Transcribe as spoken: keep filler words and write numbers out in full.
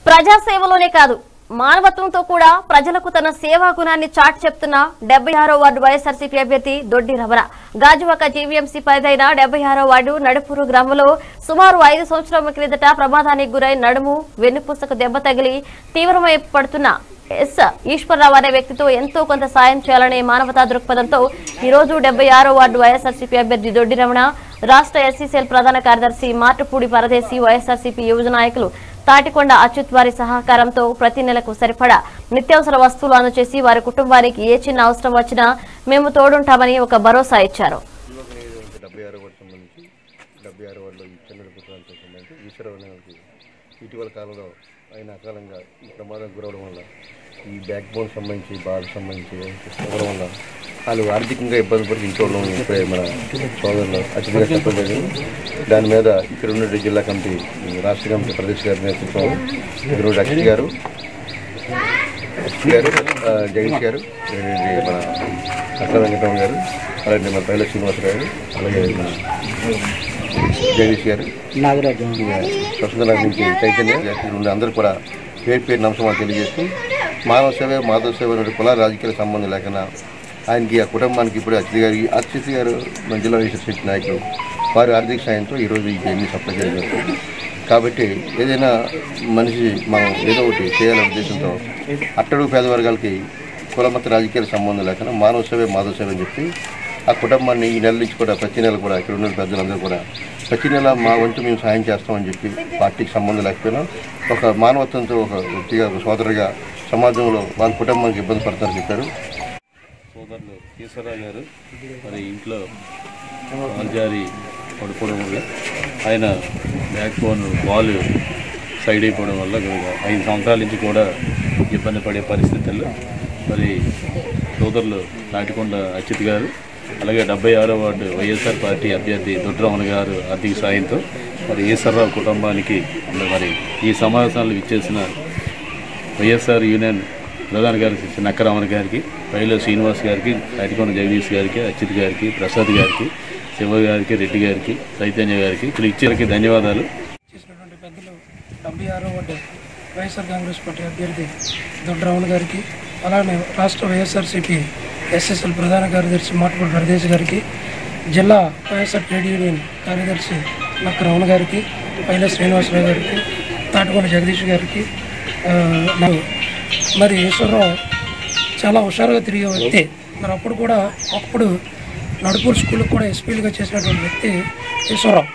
ప్రజాసేవలోనే కాదు మానవత్వంతో కూడా ప్రజలకు తన సేవా గుణాన్ని చాటి చెప్తున్న డెబ్బై ఆరో వార్డు వైఎస్ఆర్సీపీ అభ్యర్థి దొడ్డి రమణ గాజువాక జీవీఎంసీ పరిధైన డెబ్బై ఆరో వార్డు నడుపూరు గ్రామంలో సుమారు ఐదు సంవత్సరాల క్రిందట ప్రమాదానికి గురై నడుము వెన్నుపూసకు దెబ్బ తగిలి తీవ్రమై పడుతున్న ఎస్ ఈశ్వరరావు అనే వ్యక్తితో ఎంతో కొంత సాయం చేయాలనే మానవతా దృక్పథంతో ఈ రోజు డెబ్బై ఆరో వార్డు వైఎస్ఆర్సీపీ అభ్యర్థి దొడ్డి రమణ రాష్ట్ర ఎస్సీసీఎల్ ప్రధాన కార్యదర్శి మార్టపూడి పరదేశీ వైఎస్ఆర్సీపీ యువజన నాయకులు తాటికొండ అచ్యుత్ వారి సహకారంతో ప్రతి నెలకు సరిపడా నిత్యావసర వస్తువులు అందజేసి వారి కుటుంబానికి ఏ చిన్న అవసరం వచ్చినా మేము తోడుంటామని ఒక భరోసా ఇచ్చారు. ఇటీవల కాలంలో ఆయన అకాలంగా ప్రమాదం గురవడం వల్ల ఈ బ్యాక్ బోన్ సంబంధించి బాధకు సంబంధించి అవ్వడం వల్ల వాళ్ళు ఆర్థికంగా ఇబ్బంది పడి ఇంట్లో ఇప్పుడే మన సోదరులు అతిథిగా చెప్పలేదు. దాని మీద ఇక్కడ ఉన్న జిల్లా కమిటీ రాష్ట్ర కమిటీ ప్రదేశ్ గారి నేతృత్వం ఇక్కడ అక్షిత్ గారు అక్షిత్ గారు జగదీష్ గారు మన అక్కడ వెంకటరావు గారు అలాగే మన పైల శ్రీనివాస గారు అలాగే జగదీష్ గారు నాగరాజు స్వచ్ఛంద నుంచి చైతన్య నుండి అందరూ కూడా పేరు పేరు నమస్కారం తెలియజేస్తూ మానవ సేవ మాధవ సేవ నుండి కుల రాజకీయ సంబంధం లేకుండా ఆయనకి ఆ కుటుంబానికి ఇప్పుడు అచ్యుత్ గారి అచ్యుత్ గారు మన జిల్లా వైఎస్ఆర్సీపీ నాయకులు వారి ఆర్థిక సాయంతో ఈరోజు ఈ ఎన్ని సప్లై చేయడం జరుగుతుంది. కాబట్టి ఏదైనా మనిషి మనం ఏదో ఒకటి చేయాలనే ఉద్దేశంతో అట్టడుగు పేద వర్గాలకి కులమత రాజకీయాల సంబంధం లేకుండా మానవ సేవ మాధవ సేవ అని చెప్పి ఆ కుటుంబాన్ని ఈ నెల నుంచి కూడా ప్రతి నెల కూడా ఇక్కడ ఉన్న పెద్దలందరూ కూడా ప్రతి నెల మా వంతు మేము సాయం చేస్తామని చెప్పి పార్టీకి సంబంధం లేకపోయినా ఒక మానవత్వంతో ఒక వ్యక్తిగా ఒక సోదరుగా సమాజంలో వాళ్ళ కుటుంబానికి ఇబ్బంది పడతారని చెప్పారు. సోదరులు ఈశ్వరరావు గారు మరి ఇంట్లో జారి పడిపోవడం వల్ల ఆయన బ్యాక్ బోన్ వాల్ సైడ్ అయిపోవడం వల్ల ఐదు సంవత్సరాల నుంచి కూడా ఇబ్బంది పడే పరిస్థితుల్లో మరి సోదరులు తాటికొండ అచ్యుత్ గారు అలాగే డెబ్బై ఆరో వార్డు వైఎస్ఆర్ పార్టీ అభ్యర్థి దొడ్రమణ గారు ఆర్థిక సాయంతో మరి ఈశ్వరరావు కుటుంబానికి మరి ఈ సమావేశాలు ఇచ్చేసిన వైఎస్ఆర్ యూనియన్ ప్రధాన కార్యదర్శి నక్కరామన్ గారికి పైల శ్రీనివాస్ గారికి తాటికొండ జగదీష్ గారికి అచ్యుత్ గారికి ప్రసాద్ గారికి శివ గారికి రెడ్డి గారికి చైతన్య గారికి ఇక్కడ ఇచ్చేకి ధన్యవాదాలు. చేసినటువంటి పెద్దలు డెబ్బై ఆరో వార్డు వైఎస్ఆర్ కాంగ్రెస్ పార్టీ అభ్యర్థి దొడ్రమణ గారికి అలానే రాష్ట్ర వైఎస్ఆర్సీపీ ఎస్ఎస్ఎల్ ప్రధాన కార్యదర్శి మార్టపూడి పరదేశ్ గారికి జిల్లా వైఎస్ఆర్ ట్రేడ్ యూనియన్ కార్యదర్శి నక్కరామన్ గారికి పైల శ్రీనివాసరావు గారికి తాటికొండ జగదీష్ గారికి మరి ఈశ్వరరావు చాలా హుషారుగా తిరిగే వ్యక్తి. మరి అప్పుడు కూడా అప్పుడు నడుపూరు స్కూల్కి కూడా ఎస్పీలుగా చేసినటువంటి వ్యక్తి ఈశ్వరరావు.